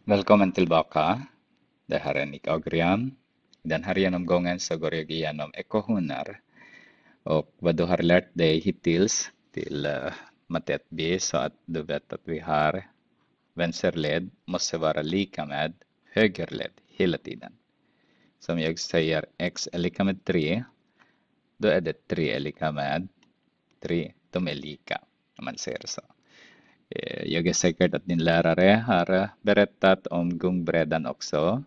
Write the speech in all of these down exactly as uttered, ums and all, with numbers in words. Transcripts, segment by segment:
Välkommen tillbaka. Det här är Nick Agrian. I den här genomgången så går jag igenom ekvationer. Och vad du har lärt dig hittills till uh, matte ett B så att du vet att vi har vänsterled måste vara lika med högerled hela tiden. Som jag säger x är lika med tre. Då är det tre är lika med tre. De är lika om man säger så. Jag är säker att din lärare har berättat om gungbrädan också.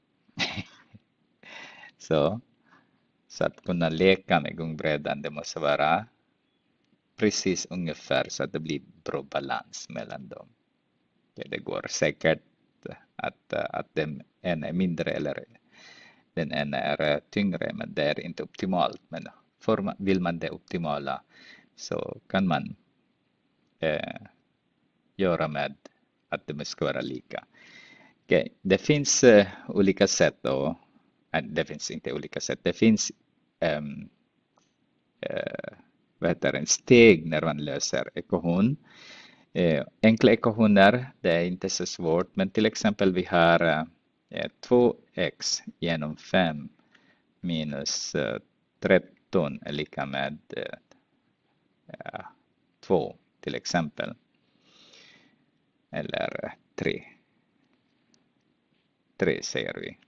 så, så att kunna leka med gungbrädan, det måste vara precis ungefär så att det blir bra balans mellan dem. Det går säkert att, att den ena är mindre eller den ena är tyngre, men det är inte optimalt. Men för, vill man det optimala så kan man eh, göra med att det ska vara lika. Okay. Det finns uh, olika sätt då. Uh, det finns inte olika sätt. Det finns um, uh, vad heter det, en steg när man löser ekvation. Uh, enkla ekvationer, det är inte så svårt. Men till exempel vi har uh, två x genom fem minus uh, tretton är lika med uh, två till exempel. Eller tre. tre säger vi.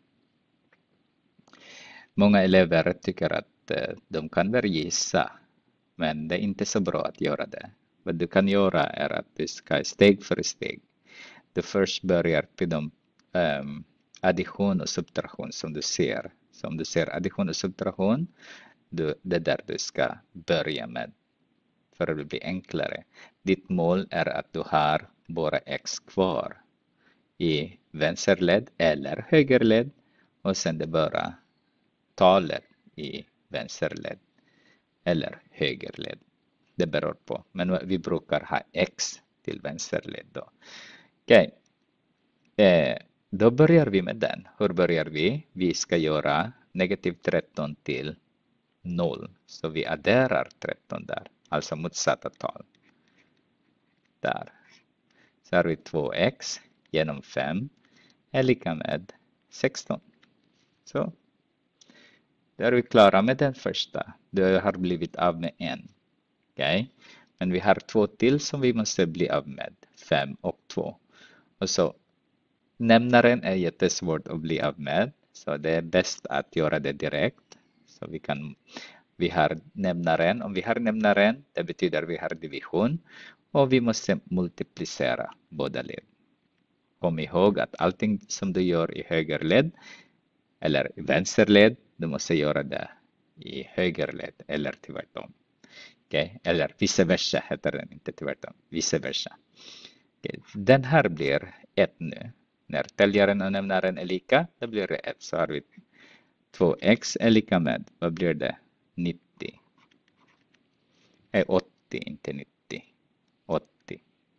Många elever tycker att de kan väl gissa, men det är inte så bra att göra det. Vad du kan göra är att du ska steg för steg. Du först börjar på de um, addition och subtraktion som du ser. Så om du ser addition och subtraktion, du, det är där du ska börja med. För att det blir enklare. Ditt mål är att du har bara x kvar i vänsterled eller högerled och sen det bara talet i vänsterled eller högerled. Det beror på. Men vi brukar ha x till vänsterled då. Okej. Okay. Eh, då börjar vi med den. Hur börjar vi? Vi ska göra negativ tretton till noll. Så vi adderar tretton där. Alltså motsatta tal. Där. Så har vi två x genom fem är lika med sexton. Så. Då är vi klara med den första. Det har blivit av med en. Okay. Men vi har två till som vi måste bli av med. fem och två. Och så nämnaren är jättesvårt att bli av med. Så det är bäst att göra det direkt. Så vi kan, vi har nämnaren. Om vi har nämnaren, det betyder vi har division. Och vi måste multiplicera båda led. Kom ihåg att allting som du gör i högerled eller i vänsterled, du måste göra det i högerled eller tvärtom. Okay? Eller vice versa heter den, inte tvärtom. Vice versa. Okay. Den här blir ett nu. När täljaren och nämnaren är lika, då blir det ett. Så har vi två x är lika med, vad blir det? nittio. Nej, åttio, inte nittio. åttio.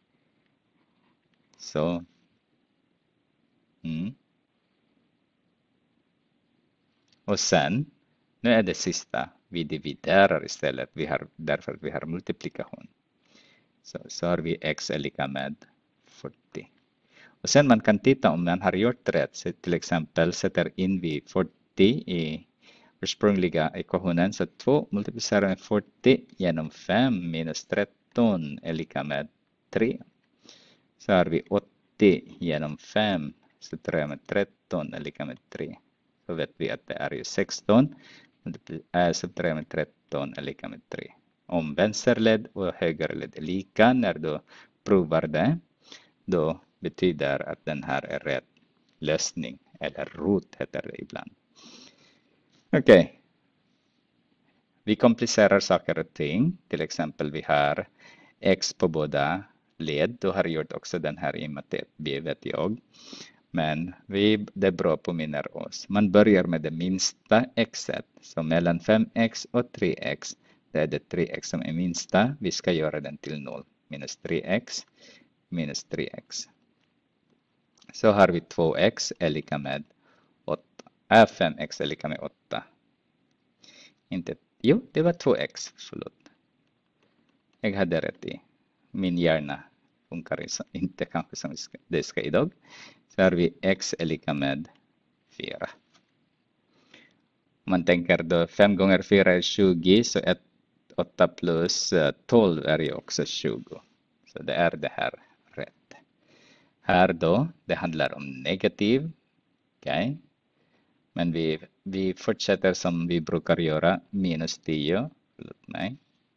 Så. Mm. Och sen, nu är det sista, vi dividerar istället, vi har, därför att vi har multiplikation. Så, så har vi x är lika med fyrtio. Och sen man kan titta om man har gjort rätt, så till exempel sätter in vi fyrtio i ursprungliga ekvationen. Så två multiplicerar med fyrtio genom fem minus tretton är lika med tre. Så har vi åttio genom fem. Så tre med tretton är lika med tre. Så vet vi att det är ju sexton. Så tre med tretton är lika med tre. Om vänsterled och högerled är lika när du provar det. Då betyder att den här är rätt lösning. Eller rot heter det ibland. Okej. Okay. Vi komplicerar saker och ting. Till exempel vi har x på båda led. Du har gjort också den här i matte ett B vet jag. Men vi, det är bra påminner oss. Man börjar med det minsta xet. Så mellan fem x och tre x. Det är det tre x som är minsta. Vi ska göra den till noll. Minus tre x. Minus tre x. Så har vi två x är lika med åtta. Äh, fem x är lika med åtta. Inte, jo, det var två x. Förlåt. Jag hade rätt i. Min hjärna funkar inte kanske som det ska idag. så har vi x är lika med fyra. Om man tänker då fem gånger fyra är tjugo, så ett, åtta plus tolv är ju också tjugo. Så det är det här rätt. Här då, det handlar om negativ. Okej. Okay. Men vi, vi fortsätter som vi brukar göra. Minus tio. Förlåt mig.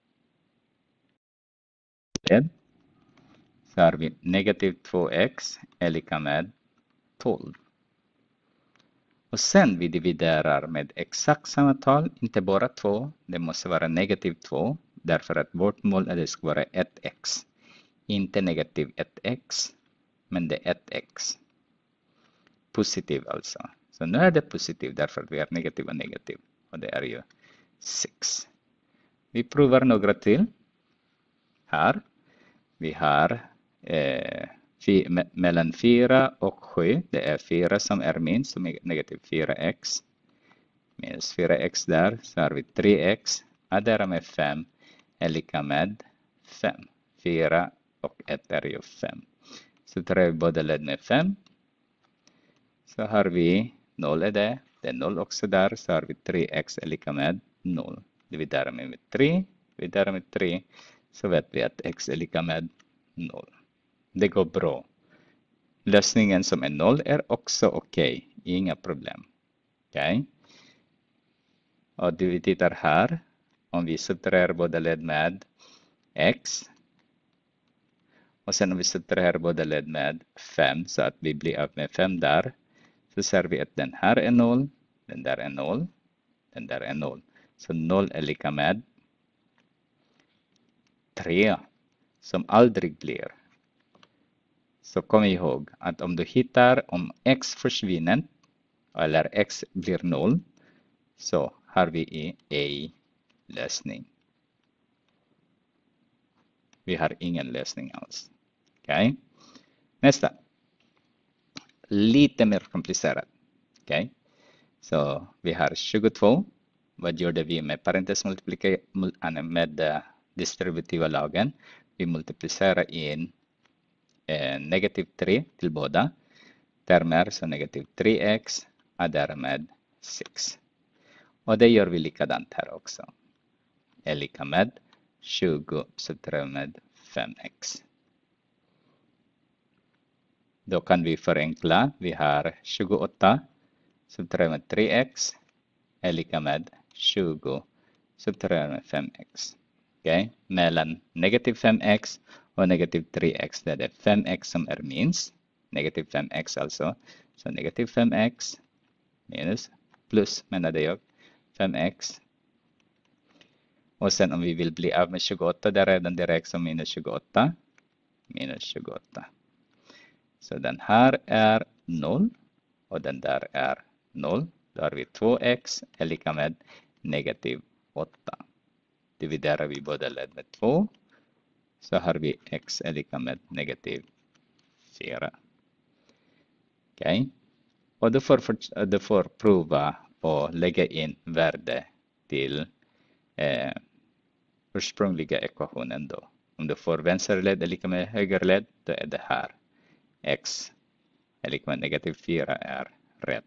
Så har vi negativ två x är lika med tolv. Och sen vi dividerar med exakt samma tal, inte bara två. Det måste vara negativ två. Därför att vårt mål är att det ska vara ett x. Inte negativ ett x, men det är ett x. Positiv alltså. Så nu är det positiv därför att vi är negativ och negativ. Och det är ju sex. Vi provar några till. Här. Vi har eh, me mellan fyra och sju. Det är fyra som är minst, som är negativ fyra x. Minus fyra x där. Så har vi tre x. Addera med fem är lika med fem. fyra och ett är ju fem. Så tar vi båda led med fem. Så har vi noll är det. Det är noll också där. Så har vi tre x är lika med noll. Dividerar med, med tre. Dividerar med tre. Så vet vi att x är lika med noll. Det går bra. Lösningen som är noll är också okej. Okay. Inga problem. Okej. Okay. Och vi tittar här. Om vi subtraherar båda led med x. Och sen om vi subtraherar båda led med fem. Så att vi blir av med fem där. Så ser vi att den här är noll. Den där är noll. Den där är noll. Så noll är lika med tre. Som aldrig blir. Så kom ihåg att om du hittar om x försvinner. Eller x blir noll. Så har vi en lösning. Vi har ingen lösning alls. Okej. Okay. Nästa. Lite mer komplicerat. Okej. Okay. Så vi har tjugotvå. Vad gjorde vi med parentesmultiplikation med uh, distributiva lagen? Vi multiplicerar in eh, negativ tre till båda termer. Så negativ tre x är därmed sex. Och det gör vi likadant här också. Är lika med tjugo subtraherat med fem x. Då kan vi förenkla. Vi har tjugoåtta subtraherat med tre x är lika med tjugo subtraherat med fem x. Okay. Mellan negativ fem x och negativ tre x. Det är det fem x som är minst. Negativ fem x alltså. Så negativ fem x minus plus menade jag. fem x. Och sen om vi vill bli av med tjugoåtta. Där är den direkt som minus tjugoåtta. Minus tjugoåtta. Så den här är noll. Och den där är noll. Då har vi två x är lika med negativ åtta. Dividerar vi båda led med två. Så har vi x är lika med negativ fyra. Okej. Okay. Och du får, du får prova och lägga in värde till eh, ursprungliga ekvationen då. Om du får vänsterled är lika med högerled, då är det här. X är lika med negativ fyra är rätt.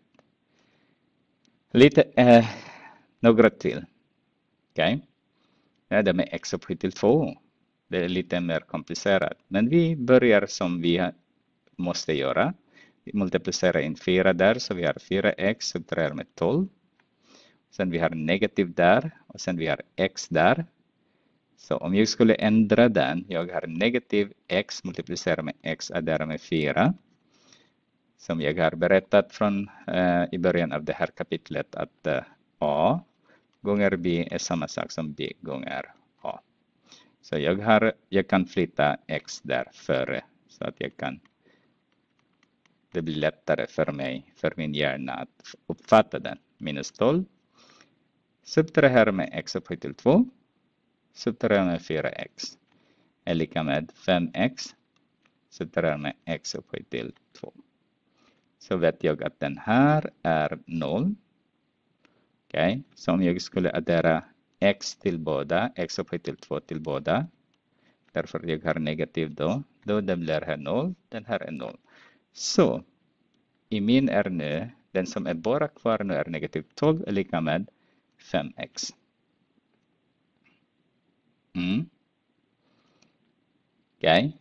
Lite, eh, några till. Okej. Okay. Ja, det med x upphöjt till två. Det är lite mer komplicerat. Men vi börjar som vi måste göra. Vi multiplicerar in fyra där. Så vi har fyra x subtraherar med tolv. Sen vi har negativ där. Och sen vi har x där. Så om jag skulle ändra den. Jag har negativ x multiplicerar med x adderar med fyra. Som jag har berättat från uh, i början av det här kapitlet. Att uh, a gånger b är samma sak som b gånger a. Så jag, har, jag kan flytta x där före. Så att jag kan. Det blir lättare för mig. För min hjärna att uppfatta den. Minus tolv. Subtrahera med x upphöjt till två. Subtrahera med fyra x. Är lika med fem x. Subtrahera med x upphöjt till två. Så vet jag att den här är noll. Okej. Okay. Så om jag skulle addera x till båda. X upphöjt till två till båda. Därför jag har negativ då. Då det blir här noll. Den här är noll. Så i min är nu, den som är bara kvar nu är negativ tolv är lika med fem x. Mm. Okej. Okay.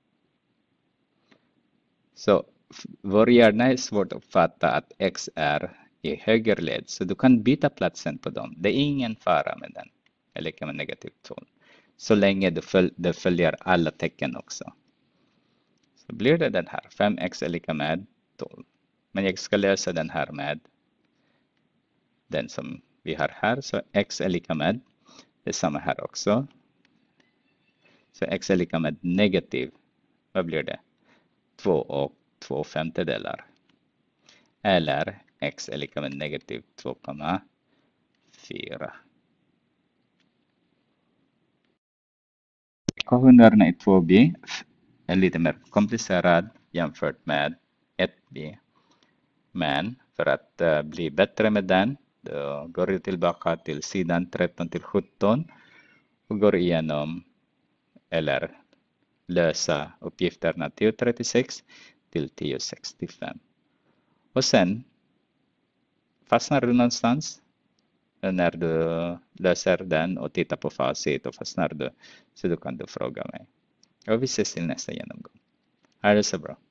Så vår hjärna är svårt att fatta att x är i högerled. Så du kan byta platsen på dem. Det är ingen fara med den. Är lika med negativ tolv. Så länge du, föl du följer alla tecken också. Så blir det den här. fem x är lika med tolv. Men jag ska lösa den här med den som vi har här. Så x är lika med, det är samma här också. Så x är lika med negativ, vad blir det? två och två femtedelar. Eller x är lika med negativ två komma fyra. Ekvationen i två b är lite mer komplicerad jämfört med ett b. Men för att uh, bli bättre med den, då går du tillbaka till sidan tretton till sjutton och går igenom eller lösa uppgifterna tio trettiosex till tio sextiofem. Och sen fastnar du någonstans när du löser den och tittar på facit och fastnar du, så då kan du fråga mig. Och vi ses till nästa genomgång. Ha det så bra.